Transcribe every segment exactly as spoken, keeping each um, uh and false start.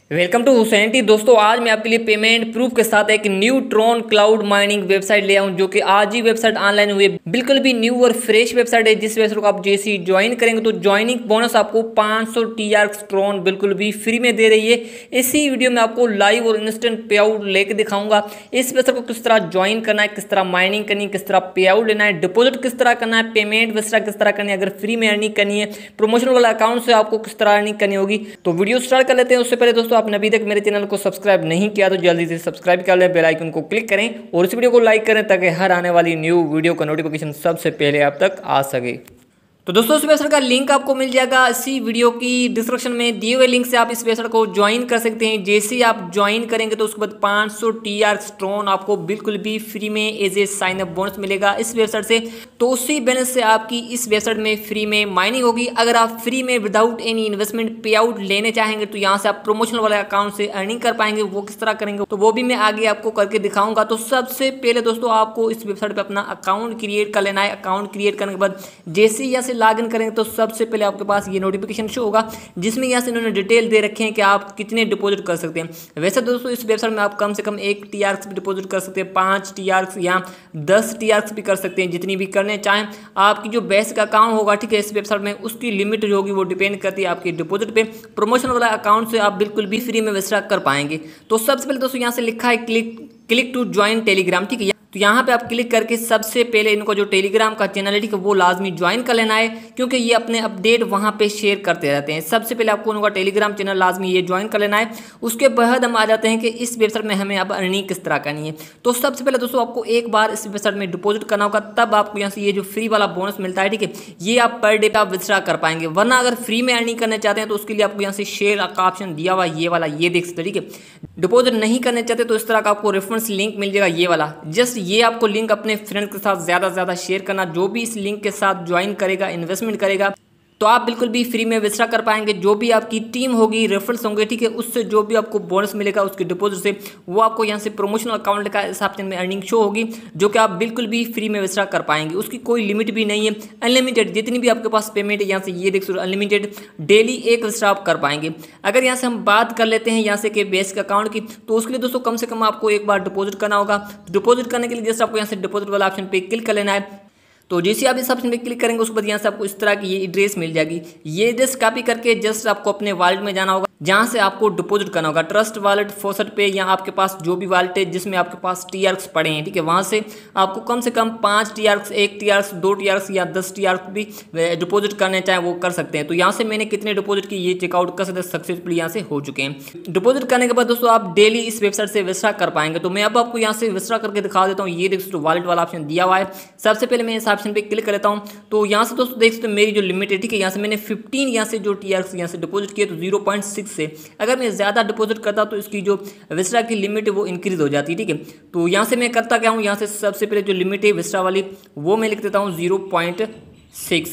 Welcome to हुसैनिटी। दोस्तों आज मैं आपके लिए पेमेंट प्रूफ के साथ एक new Tron cloud mining website ले आऊँ जो कि आज ही वेबसाइट ऑनलाइन हुई है। बिल्कुल भी न्यू और फ्रेश वेबसाइट है। जिस वेबसाइट को आप जैसे ही ज्वाइन करेंगे तो ज्वाइनिंग बोनस आपको पाँच सौ टीआरक्स ट्रॉन बिल्कुल भी फ्री में दे रही है। इसी वीडियो में आपको लाइव और इंस्टेंट पे आउट लेके दिखाऊंगा। इस वेबसाइट को किस तरह ज्वाइन करना है, किस तरह माइनिंग करनी है, किस तरह पे आउट लेना है, डिपोजिट किस तरह करना है, पेमेंट किस तरह किस तरह करनी है, अगर फ्री में अर्निंग करनी है, प्रमोशन वाला अकाउंट से आपको किस तरह अर्निंग करनी होगी। तो वीडियो स्टार्ट कर लेते हैं। उससे पहले दोस्तों आपने अभी तक मेरे चैनल को सब्सक्राइब नहीं किया तो जल्दी से सब्सक्राइब कर लें, बेल आइकन को क्लिक करें और इस वीडियो को लाइक करें ताकि हर आने वाली न्यू वीडियो का नोटिफिकेशन सबसे पहले आप तक आ सके। तो दोस्तों इस वेबसाइट का लिंक आपको मिल जाएगा इसी वीडियो की डिस्क्रिप्शन में दिए हुए लिंक से आप इस वेबसाइट को ज्वाइन कर सकते हैं। जैसे ही आप ज्वाइन करेंगे तो उसके बाद पाँच सौ टीआरक्स ट्रॉन आपको बिल्कुल भी फ्री में as a sign up bonus मिलेगा इस वेबसाइट से। तो उसी बैलेंस से आपकी इस वेबसाइट में फ्री में माइनिंग होगी। अगर आप फ्री में without any investment pay out लेने चाहेंगे तो यहाँ से आप प्रमोशनल वाले अकाउंट से अर्निंग कर पाएंगे। वो किस तरह करेंगे तो वो भी मैं आगे आपको करके दिखाऊंगा। तो सबसे पहले दोस्तों आपको इस वेबसाइट पर अपना अकाउंट क्रिएट कर लेना है। अकाउंट क्रिएट करने के बाद जैसे ही यहाँ से लॉग इन करेंगे तो सबसे पहले आपके पास ये नोटिफिकेशन शो होगा जिसमें यहाँ से इन्होंने डिटेल दे रखे हैं कि आप कितने डिपॉजिट कर सकते हैं। वैसे दोस्तों इस वेबसाइट में आप कम से कम एक टीआरक्स भी डिपॉजिट कर सकते हैं, पाँच टीआरक्स या दस टीआरक्स भी कर सकते हैं, जितनी भी करने चाहें। आपकी जो बेसिक अकाउंट होगा ठीक है इस वेबसाइट में, उसकी लिमिट जो होगी वो डिपेंड करती है आपके डिपॉजिट पे। प्रमोशन वाला अकाउंट से आप बिल्कुल भी फ्री में विड्रॉ कर पाएंगे। तो सबसे पहले दोस्तों यहाँ से लिखा है click click to join Telegram, ठीक है। तो यहाँ पे आप क्लिक करके सबसे पहले इनको जो टेलीग्राम का चैनल है ठीक है वो लाजमी ज्वाइन कर लेना है, क्योंकि ये अपने अपडेट वहाँ पे शेयर करते रहते हैं। सबसे पहले आपको उनका टेलीग्राम चैनल लाजमी ये ज्वाइन कर लेना है। उसके बाद हम आ जाते हैं कि इस वेबसाइट में हमें अब अर्निंग किस तरह करनी है। तो सबसे पहले दोस्तों आपको एक बार इस वेबसाइट में डिपॉजिट करना होगा, तब आपको यहाँ से ये जो फ्री वाला बोनस मिलता है ठीक है ये आप पर डे आप विड्रॉ कर पाएंगे। वरना अगर फ्री में अर्निंग करना चाहते हैं तो उसके लिए आपको यहाँ से शेयर का ऑप्शन दिया हुआ ये वाला, ये देख सकते हैं ठीक है। डिपॉजिट नहीं करना चाहते तो इस तरह का आपको रेफरेंस लिंक मिल जाएगा ये वाला। जस्ट ये आपको लिंक अपने फ्रेंड्स के साथ ज़्यादा से ज़्यादा शेयर करना। जो भी इस लिंक के साथ ज्वाइन करेगा, इन्वेस्टमेंट करेगा, तो आप बिल्कुल भी फ्री में विड्रॉ कर पाएंगे। जो भी आपकी टीम होगी, रेफरल्स होंगे ठीक है, उससे जो भी आपको बोनस मिलेगा उसके डिपॉजिट से वो आपको यहाँ से प्रमोशनल अकाउंट का इस ऑप्शन में अर्निंग शो होगी, जो कि आप बिल्कुल भी फ्री में विड्रॉ कर पाएंगे। उसकी कोई लिमिट भी नहीं है, अनलिमिटेड जितनी भी आपके पास पेमेंट है यहाँ से ये देख सकते अनलिमिटेड डेली एक विड्रॉ आप कर पाएंगे। अगर यहाँ से हम बात कर लेते हैं यहाँ से कि बेसिक अकाउंट की, तो उसके लिए दोस्तों कम से कम आपको एक बार डिपॉजिट करना होगा। डिपॉजिट करने के लिए जस्ट आपको यहाँ से डिपॉजिट वाला ऑप्शन पे क्लिक कर लेना है। तो जैसे आप इस ऑप्शन पे क्लिक करेंगे उसके बाद यहाँ से आपको इस तरह की ये एड्रेस मिल जाएगी। ये एड्रेस कॉपी करके जस्ट आपको अपने वॉलेट में जाना होगा जहाँ से आपको डिपॉजिट करना होगा। ट्रस्ट वॉलेट, फॉसेट पे या आपके पास जो भी वॉलेट है जिसमें आपके पास टीआरक्स पड़े हैं ठीक है, वहाँ से आपको कम से कम पाँच टीआरक्स, एक टीआरक्स, दो टीआरक्स या दस टीआरक्स भी डिपॉजिट करने चाहें वो कर सकते हैं। तो यहाँ से मैंने कितने डिपॉजिट की ये चेकआउट कर सकते सक्सेसफुली यहाँ से हो चुके हैं। डिपॉजिट करने के बाद दोस्तों आप डेली इस वेबसाइट से विड्रॉ कर पाएंगे। तो मैं अब आपको यहाँ से विड्रॉ करके दिखा देता हूँ। ये देख सकते वॉलेट वाला ऑप्शन दिया हुआ है। सबसे पहले मैं इस ऑप्शन पे क्लिक कर लेता हूँ। तो यहाँ से दोस्तों देख सकते हो मेरी जो लिमिट है ठीक है, यहाँ से मैंने पंद्रह यहाँ से जो टीआरक्स यहाँ से डिपॉजिट किए तो ज़ीरो पॉइंट सिक्स से अगर मैं ज़्यादा डिपॉजिट करता तो इसकी जो विड्रॉ की लिमिट है वो इंक्रीज हो जाती है ठीक है। तो यहाँ से मैं करता क्या हूँ, यहाँ से सबसे पहले जो लिमिट है विड्रॉ वाली वो मैं लिख देता हूँ ज़ीरो पॉइंट सिक्स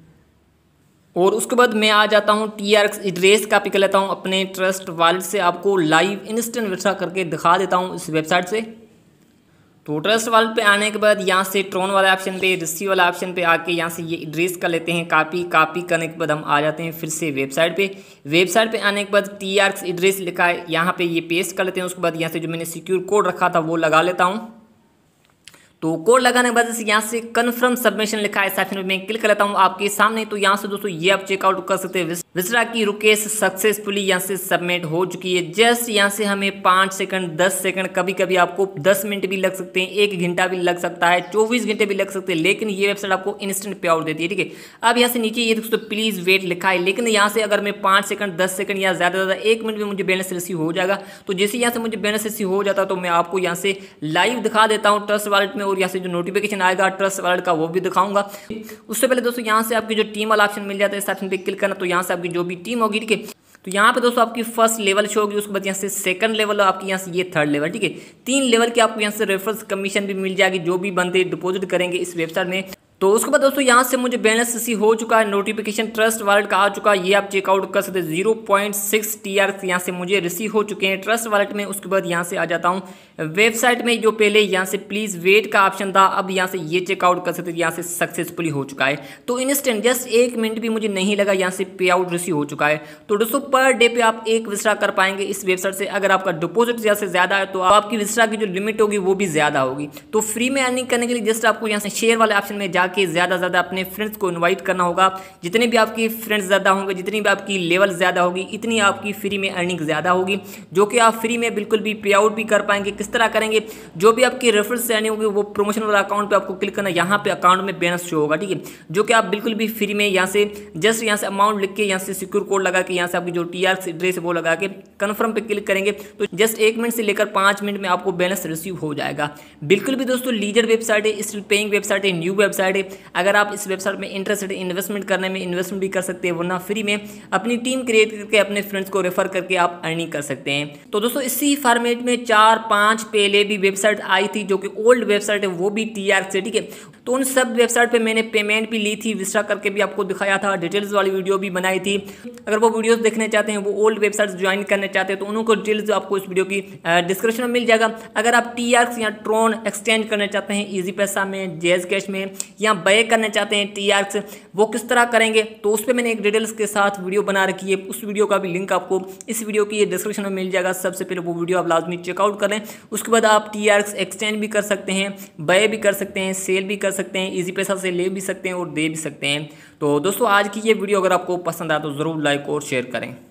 और उसके बाद मैं आ जाता हूँ टीआरक्स एड्रेस कॉपी कर लेता हूँ अपने ट्रस्ट वॉलेट से। आपको लाइव इंस्टेंट विड्रॉ करके दिखा देता हूँ इस वेबसाइट से। तो ट्रस्ट वॉलेट पे आने के बाद यहाँ से ट्रॉन वाला ऑप्शन पे, रिसीव वाला ऑप्शन पे आके यहाँ से ये एड्रेस कर लेते हैं कॉपी। कॉपी करने के बाद हम आ जाते हैं फिर से वेबसाइट पे। वेबसाइट पे आने के बाद टीआरक्स एड्रेस लिखा है यहाँ पे ये पेस्ट कर लेते हैं। उसके बाद यहाँ से जो मैंने सिक्योर कोड रखा था वो लगा लेता हूँ। तो कोड लगाने के बाद यहाँ से कन्फर्म सबमिशन लिखा है, इस ऑप्शन पे मैं क्लिक कर लेता हूँ आपके सामने। तो यहाँ से दोस्तों ये आप चेकआउट कर सकते हैं। विड्रॉ की रिक्वेस्ट सक्सेसफुली यहाँ से सबमिट हो चुकी है। जस्ट यहाँ से हमें पाँच सेकंड, दस सेकंड, कभी कभी आपको दस मिनट भी लग सकते हैं, एक घंटा भी लग सकता है, चौबीस घंटे भी लग सकते हैं, लेकिन ये वेबसाइट आपको इंस्टेंट पे आउट देती है ठीक है। अब यहाँ से नीचे ये दोस्तों प्लीज़ वेट लिखा है, लेकिन यहाँ से अगर मैं पाँच सेकंड, दस सेकंड या ज़्यादा से ज़्यादा एक मिनट में मुझे बैलेंस रिसीव हो जाएगा। तो जैसे यहाँ से मुझे बैलेंस रिसीव हो जाता तो मैं आपको यहाँ से लाइव दिखा देता हूँ ट्रस्ट वॉलेट में, और यहाँ से जो नोटिफिकेशन आएगा ट्रस्ट वॉलेट का वो भी दिखाऊंगा। उससे पहले दोस्तों यहाँ से आपकी जो टीम वाला ऑप्शन मिल जाता है, इस ऑप्शन पे क्लिक करना। तो यहाँ से आपकी जो भी टीम होगी ठीक है, तो यहाँ पे दोस्तों आपकी फर्स्ट लेवल शो होगी। उसके बाद यहाँ से सेकंड लेवल, आपकी यहाँ से ये थर्ड लेवल ठीक है। तीन लेवल की आपको यहाँ से रेफरल्स कमीशन भी मिल जाएगी जो भी बंदे डिपॉजिट करेंगे इस वेबसाइट में। तो उसके बाद दोस्तों यहाँ से मुझे बैलेंस रिसीव हो चुका है, नोटिफिकेशन ट्रस्ट वॉलेट का आ चुका है, ये आप चेकआउट कर सकते हैं। Zero point six T R यहाँ से मुझे रिसीव हो चुके हैं ट्रस्ट वॉलेट में। उसके बाद यहाँ से आ जाता हूँ वेबसाइट में, जो पहले यहाँ से प्लीज़ वेट का ऑप्शन था, अब यहाँ से ये चेकआउट कर सकते हैं, यहाँ से सक्सेसफुली हो चुका है। तो इंस्टेंट जस्ट एक मिनट भी मुझे नहीं लगा, यहाँ से पे आउट रिसीव हो चुका है। तो दोस्तों पर डे पे आप एक विस्ड्रा कर पाएंगे इस वेबसाइट से। अगर आपका डिपॉजिट ज़्यादा से ज़्यादा है तो आपकी विस्ड्रा की जो लिमिट होगी वो भी ज़्यादा होगी। तो फ्री में अर्निंग करने के लिए जस्ट आपको यहाँ से शेयर वाले ऑप्शन में जाके ज़्यादा ज़्यादा अपने फ्रेंड्स को इनवाइट करना होगा। जितने भी आपकी फ्रेंड्स ज़्यादा होंगे, जितनी भी आपकी लेवल ज़्यादा होगी, इतनी आपकी फ्री में अर्निंग ज़्यादा होगी, जो कि आप फ्री में बिल्कुल भी पे आउट भी कर पाएंगे। किस तरह करेंगे, जो भी आपकी रेफरल से अर्निंग होगी वो प्रमोशन वाला अकाउंट पे आपको क्लिक करना, यहाँ पे अकाउंट में बैलेंस शो होगा, ठीक है, जो कि आप बिल्कुल भी फ्री में यहाँ से जस्ट यहाँ से अमाउंट लिख के यहाँ से सिक्योर कोड लगा के यहाँ से आपकी जो टी आर एड्रेस है वो लगा के कन्फर्म पे क्लिक करेंगे तो जस्ट एक मिनट से लेकर पाँच मिनट में आपको बैलेंस रिसीव हो जाएगा। बिल्कुल भी दोस्तों लीजर वेबसाइट है, स्टिल पेइंग वेबसाइट है, न्यू वेबसाइट है। अगर आप इस वेबसाइट में इंटरेस्टेड इन्वेस्टमेंट करने में इन्वेस्टमेंट भी कर सकते हैं, वरना फ्री में अपनी टीम क्रिएट करके अपने फ्रेंड्स को रेफर करके आप अर्निंग कर सकते हैं। तो दोस्तों इसी फॉर्मेट में चार पांच पहले भी वेबसाइट आई थी जो कि ओल्ड वेबसाइट है, वो भी टी आर से, ठीक है। तो उन सब वेबसाइट पे मैंने पेमेंट भी ली थी, विस्ड्रा करके भी आपको दिखाया था, डिटेल्स वाली वीडियो भी बनाई थी। अगर वो वीडियोस देखने चाहते हैं, वो ओल्ड वेबसाइट ज्वाइन करने चाहते हैं, तो उनको डिटेल्स आपको इस वीडियो की डिस्क्रिप्शन में मिल जाएगा। अगर आप टी आर या ट्रोन एक्सचेंज करना चाहते हैं इजी पैसा में, जेज कैश में, या बाय करना चाहते हैं टी आर वो किस तरह करेंगे, तो उस पर मैंने एक डिटेल्स के साथ वीडियो बना रखी है। उस वीडियो का भी लिंक आपको इस वीडियो की डिस्क्रिप्शन में मिल जाएगा। सबसे पहले वो वीडियो आप लाजमी चेकआउट कर लें। उसके बाद आप टी आर एक्सचेंज भी कर सकते हैं, बाय भी कर सकते हैं, सेल भी कर सकते हैं, इजी पैसा से ले भी सकते हैं और दे भी सकते हैं। तो दोस्तों आज की ये वीडियो अगर आपको पसंद आए तो ज़रूर लाइक और शेयर करें।